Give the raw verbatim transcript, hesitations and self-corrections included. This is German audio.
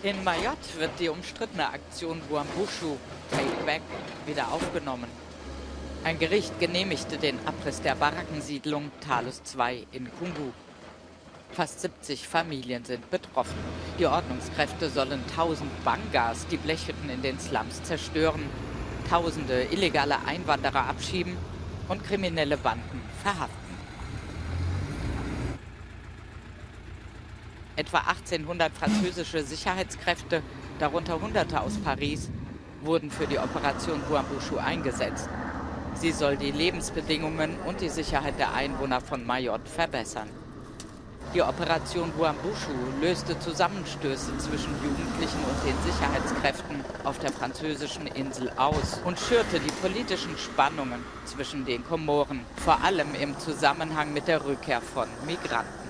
In Mayotte wird die umstrittene Aktion Wuambushu Take Back wieder aufgenommen. Ein Gericht genehmigte den Abriss der Barackensiedlung Talos zwei in Kungu. Fast siebzig Familien sind betroffen. Die Ordnungskräfte sollen tausend Bangas, die Blechhütten in den Slums, zerstören, tausende illegale Einwanderer abschieben und kriminelle Banden verhaften. Etwa achtzehnhundert französische Sicherheitskräfte, darunter Hunderte aus Paris, wurden für die Operation Wuambushu eingesetzt. Sie soll die Lebensbedingungen und die Sicherheit der Einwohner von Mayotte verbessern. Die Operation Wuambushu löste Zusammenstöße zwischen Jugendlichen und den Sicherheitskräften auf der französischen Insel aus und schürte die politischen Spannungen zwischen den Komoren, vor allem im Zusammenhang mit der Rückkehr von Migranten.